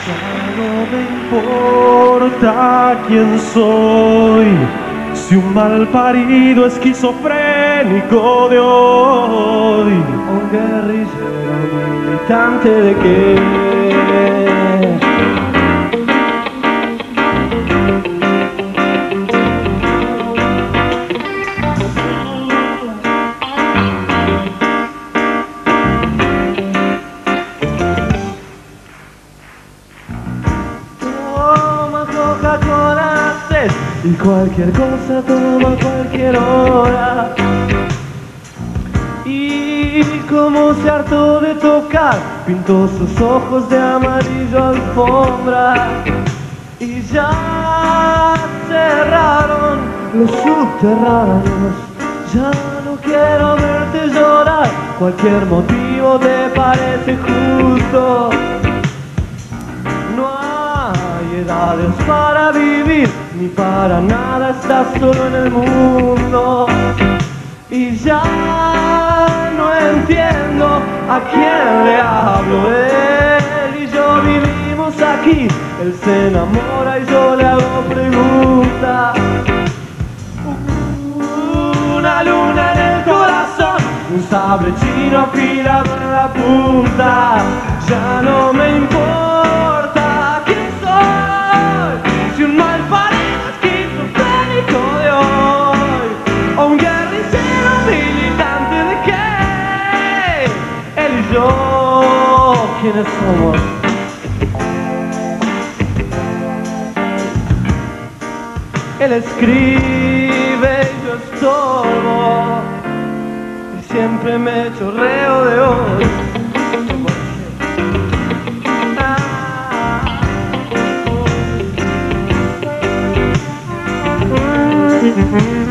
No me importa quién soy, si un malparido esquizofrénico de hoy, un guerrillero militante de qué. Coca-Cola sed y cualquier cosa toma a cualquier hora. Y como se hartó de tocar, pintó sus ojos de amarillo alfombra. Y ya cerraron los subterráneos. Ya no quiero verte llorar, cualquier motivo te parece justo. No hay edades para vivir, ni para nada estás solo en el mundo. Y ya no entiendo a quién le hablo. Él y yo vivimos aquí, él se enamora y yo le hago preguntas. Una luna en el corazón, un sable chino afilado en la punta. Ya no me importa quién soy, si un malparido esquizofrénico de hoy, o un guerrillero militante de qué. Él y yo, ¿quiénes somos? Él escribe y yo estorbo, y siempre me chorreo de hoy. Ah.